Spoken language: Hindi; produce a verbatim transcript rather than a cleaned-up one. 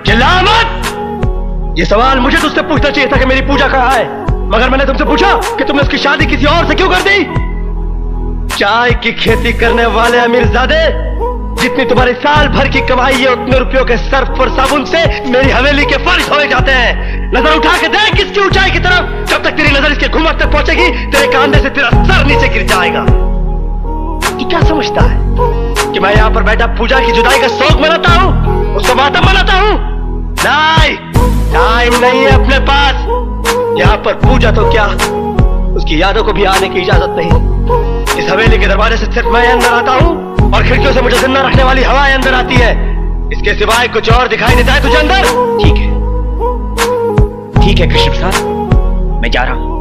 चिल्ला मत। ये सवाल मुझे तुझसे पूछना चाहिए था कि मेरी पूजा कहाँ है, मगर मैंने तुमसे पूछा कि तुमने उसकी शादी किसी और से क्यों कर दी। चाय की खेती करने वाले अमीरजादे, जितनी तुम्हारी साल भर की कमाई है उतने रुपयों के सर्फ और साबुन से मेरी हवेली के फर्श धोए जाते हैं। नजर उठा के देख किसकी ऊंचाई की तरफ। जब तक तेरी नजर इसके घुमट तक पहुंचेगी तेरे कांधे से तेरा सर नीचे गिर जाएगा। तू क्या समझता है कि मैं यहाँ पर बैठा पूजा की जुदाई का शोक मनाता हूँ, उसको मातम मनाता हूँ? नहीं, टाइम नहीं है अपने पास। यहाँ पर पूजा तो क्या, उसकी यादों को भी आने की इजाजत नहीं। इस हवेली के दरवाजे से सिर्फ मैं अंदर आता हूँ और खिड़कियों से मुझे जिंदा रखने वाली हवाएं अंदर आती है। इसके सिवाय कुछ और दिखाई देता है तुझे अंदर? ठीक है, ठीक है कृष्ण प्रसाद, मैं जा रहा हूँ।